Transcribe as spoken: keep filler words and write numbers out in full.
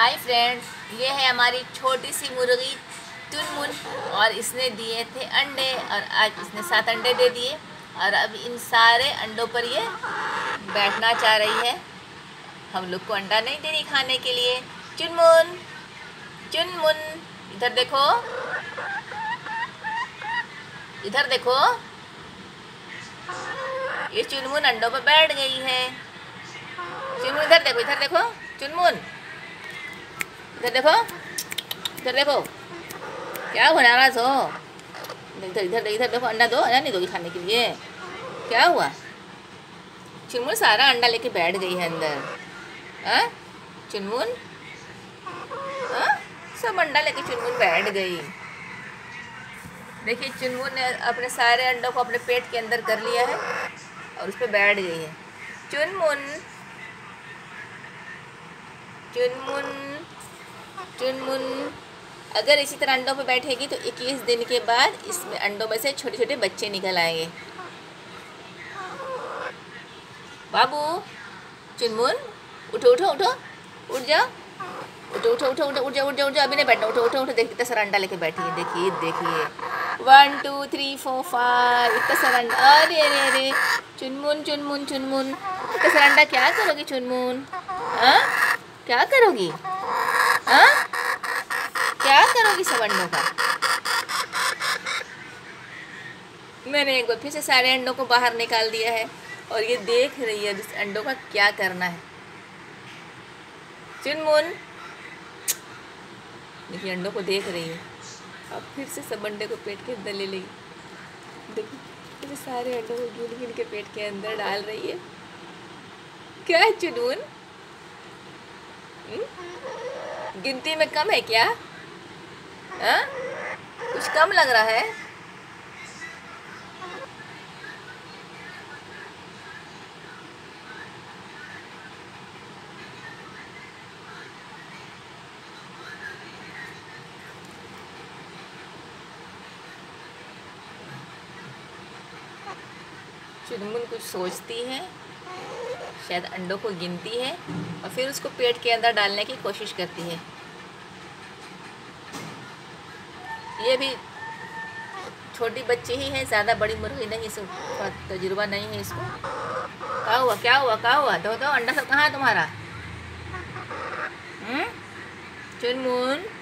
Hi friends, ये है हमारी छोटी सी मुर्गी चुनमुन और इसने दिए थे अंडे और आज इसने सात अंडे दे दिए और अब इन सारे अंडों पर ये बैठना चाह रही है। हम लोग को अंडा नहीं दे रही खाने के लिए। चुनमुन चुनमुन इधर देखो, इधर देखो, ये चुनमुन अंडों पर बैठ गई है। चुनमुन इधर देखो, इधर देखो चुनमुन, इधर देखो, इधर देखो, क्या हो नाराज हो? इधर इधर इधर देखो, अंडा दो, अंडा नहीं दोगी खाने के लिए? क्या हुआ? चुनमुन सारा अंडा लेके बैठ गई है अंदर। हाँ चुनमुन, हाँ सब अंडा लेके चुनमुन बैठ गई। देखिए चुनमुन ने अपने सारे अंडों को अपने पेट के अंदर कर लिया है और उस पर बैठ गई है। चुनमुन चुनमुन चुनमुन अगर इसी तरह अंडों पर बैठेगी तो इक्कीस दिन के बाद इसमें अंडों में से छोटे छोटे बच्चे निकल आएंगे। बाबू चुनमुन उठो उठो उठो, उठ जाओ, उठो उठो उठो उठो, उठ जाओ उठ जाओ उठ जाओ, अभी नहीं बैठना, उठो उठो उठो। देखिए कितना सारा अंडा लेके बैठी है, देखिए देखिए, one two three four five, इतना सारा अंडा। अरे अरे अरे चुनमुन चुनमुन चुनमुन, इतना सारा अंडा क्या करोगी चुनमुन? हाँ क्या करोगी? हाँ क्या करोगी सब अंडों का? मैंने एक बार फिर से सारे अंडों को बाहर निकाल दिया है और ये देख रही है इस अंडों का क्या करना है। चुनमुन देखिए अंडों को देख रही है, अब फिर से सब अंडे को पेट के अंदर ले लेगी। देखिए फिर सारे अंडों को गिन गिन के पेट के अंदर डाल रही है। क्या है चुनमुन, गिनती में कम है क्या? हाँ कुछ कम लग रहा है। चुनमुन कुछ सोचती है, शायद अंडों को गिनती है और फिर उसको पेट के अंदर डालने की कोशिश करती है। ये भी छोटी बच्ची ही है, ज़्यादा बड़ी मुर्गी नहीं, इसको तजुर्बा नहीं है इसको। क्या हुआ क्या हुआ क्या हुआ? दो दो अंडा सब कहाँ है तुम्हारा? चुनमुन